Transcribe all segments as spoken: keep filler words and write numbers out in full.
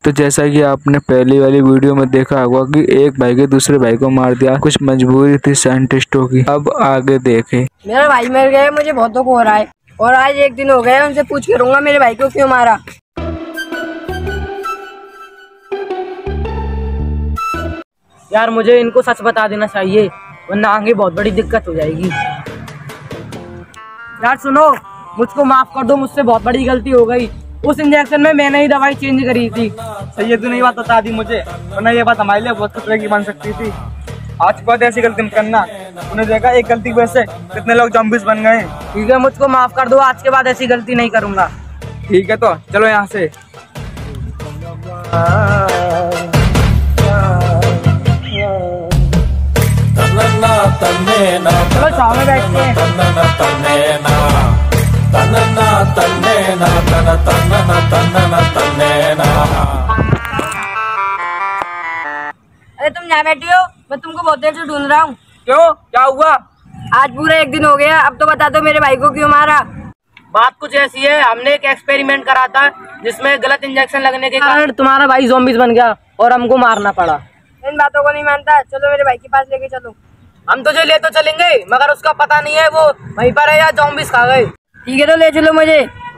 तो जैसा कि आपने पहली वाली वीडियो में देखा होगा कि एक भाई के दूसरे भाई को मार दिया, कुछ मजबूरी थी साइंटिस्टों की। अब आगे देखें। मेरा भाई मर गया, मुझे बहुत दुख हो रहा है और आज एक दिन हो गया, उनसे पूछ के रहूंगा मेरे भाई को क्यों मारा। यार मुझे इनको सच बता देना चाहिए वरना आगे बहुत बड़ी दिक्कत हो जाएगी। यार सुनो, मुझको माफ कर दो, मुझसे बहुत बड़ी गलती हो गई। उस इंजेक्शन में मैंने ही दवाई चेंज करी थी। सही तो नहीं बात बता दी मुझे, वरना ये बात हमारे लिए बहुत खतरे की बन सकती थी। आज के बाद ऐसी गलती मत करना। उन्हें देखा एक गलती की वजह से कितने लोग ज़ॉम्बीज बन गए। ठीक है, मुझको माफ कर दो, आज के बाद ऐसी गलती नहीं करूंगा। ठीक है तो चलो यहाँ से। चलो छाव में बैठते हैं। अरे तुम यहाँ बैठी हो, मैं तुमको बहुत देर से ढूंढ रहा हूँ। क्यों, क्या हुआ? आज पूरा एक दिन हो गया, अब तो बता दो मेरे भाई को क्यों मारा। बात कुछ ऐसी है, हमने एक एक्सपेरिमेंट करा था जिसमें गलत इंजेक्शन लगने के कारण तुम्हारा भाई ज़ॉम्बीज बन गया और हमको मारना पड़ा। इन बातों को नहीं मानता, चलो मेरे भाई के पास लेके चलो। हम तुझे ले तो चलेंगे मगर उसका पता नहीं है वो वहीं पर है या ज़ॉम्बीज खा गए। ठीक है तो ले चलो मुझे।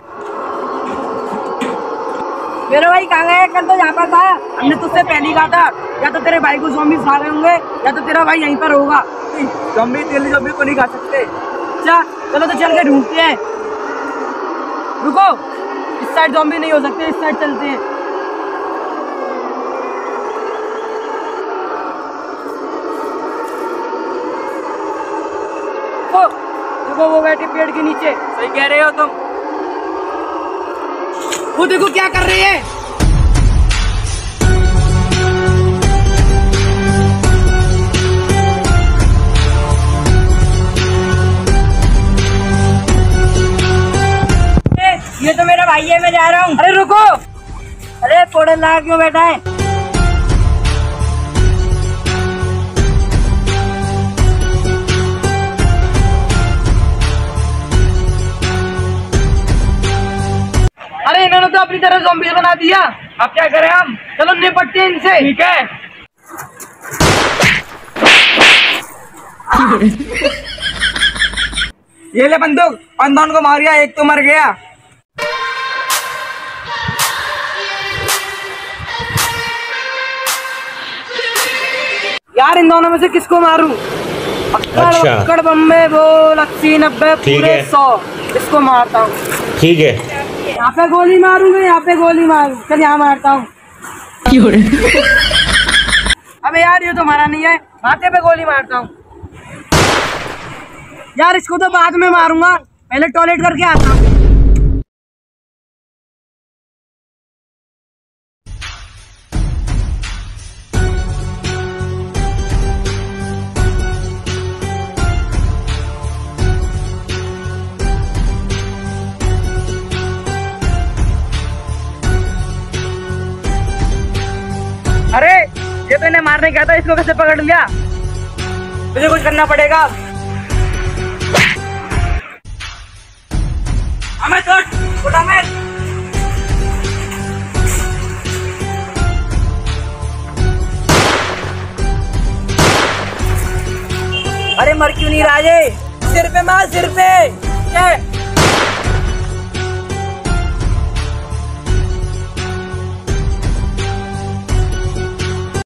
मेरा भाई कहाँ गया? कल तो यहाँ पर था, हमने तुझसे पहले कहा था या तो तेरे भाई को ज़ॉम्बीज खा गए होंगे या तो तेरा भाई यहीं पर होगा। ज़ॉम्बी तेली ज़ॉम्बी को नहीं खा सकते। अच्छा चलो तो चल के ढूंढते हैं। रुको, इस साइड ज़ॉम्बी नहीं हो सकते, इस साइड चलते हैं। देखो वो बैठे पेड़ के नीचे। सही कह रहे हो तुम। वो देखो क्या कर रहे हैं। ये तो मेरा भाई है, मैं जा रहा हूँ। अरे रुको, अरे फोड़न लगा क्यों बैठा है? अरे इन्होंने तो अपनी तरह ज़ॉम्बीज बना दिया। अब क्या करें हम? चलो निपटते हैं इनसे। ठीक है। ये ले बंदूक, पंदौन को मारिया, एक तो मर गया। यार इन दोनों में से किसको मारूं? अच्छा। अक्कड़ बम्बे बोल अस्सी नब्बे पूरे सौ, इसको मारता हूँ। ठीक है, यहाँ पे गोली मारूंगा, यहाँ पे गोली मारू। चल यहाँ मारता हूँ। अबे यार ये तो मारा नहीं है, माथे पे गोली मारता हूँ। यार इसको तो बाद में मारूंगा, पहले टॉयलेट करके आता हूँ। अरे ये तो इन्हें मारने गया था, इसको कैसे पकड़ लिया? मुझे कुछ करना पड़ेगा। हमें छोड़, छोड़ हमें। अरे मर क्यों नहीं रहा ये? सिर पे मार, सिर पे।